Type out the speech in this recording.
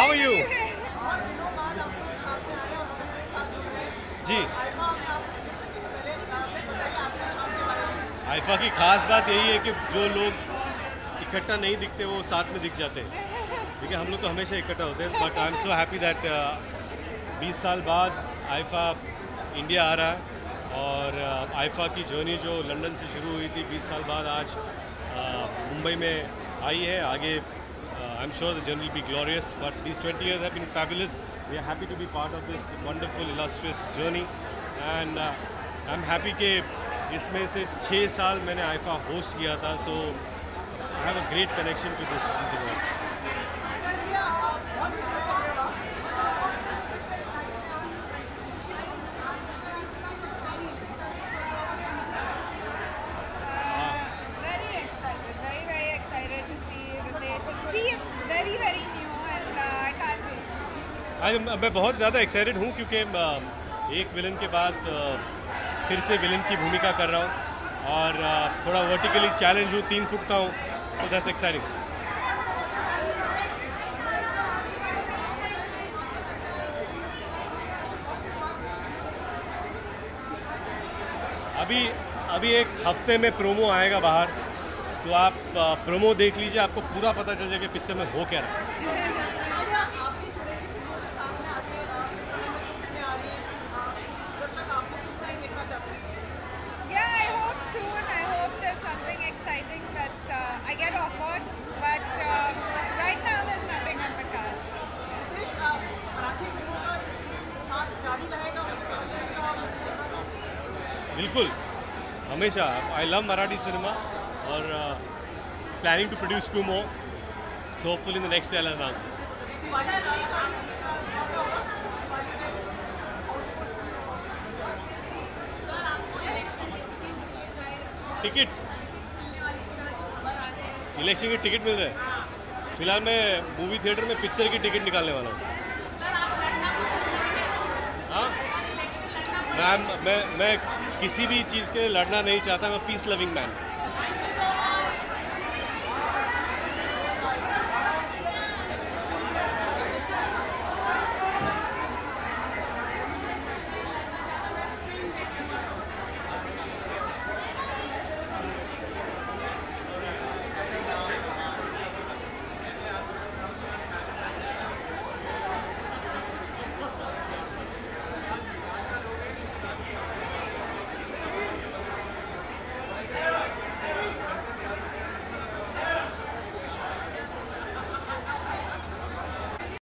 How are you? जी, IIFA की खास बात यही है कि जो लोग इकट्ठा नहीं दिखते वो साथ में दिख जाते हैं। देखिए हम लोग तो हमेशा इकट्ठा होते हैं, but I am so happy that 20 साल बाद आइफा इंडिया आ रहा है। और आइफा की जर्नी जो लंदन से शुरू हुई थी 20 साल बाद आज मुंबई में आई है। आगे I am sure the journey will be glorious, but these 20 years have been fabulous. We are happy to be part of this wonderful illustrious journey and I am happy कि इसमें से 6 साल मैंने आइफा होस्ट किया था, so I have a great connection to this events. Very excited, very, very excited to see Ritesh. See, it's very, very new and I can't wait. आज मैं बहुत ज़्यादा एक्साइटेड हूँ क्योंकि एक विलन के बाद फिर से विलन की भूमिका कर रहा हूँ और थोड़ा वर्टिकली चैलेंज हूँ, 3 फुट का हूँ, सो दैट्स एक्साइटिंग। अभी एक हफ्ते में प्रोमो आएगा बाहर, तो आप प्रोमो देख लीजिए, आपको पूरा पता चल जाएगा पिक्चर में हो क्या रहा है। Yeah, I hope soon. I hope there's something exciting that I get offered. But right now, there's nothing on the cards. बिल्कुल, हमेशा। आई लव मराठी सिनेमा और planning to produce few more, so hopefully in the next year I will announce. Tickets, election की ticket मिल रहे हैं। फिलहाल मैं movie theatre में पिक्चर की टिकट निकालने वाला हूँ। हाँ, मैं किसी भी चीज़ के लिए लड़ना नहीं चाहता, मैं पीस लविंग मैन।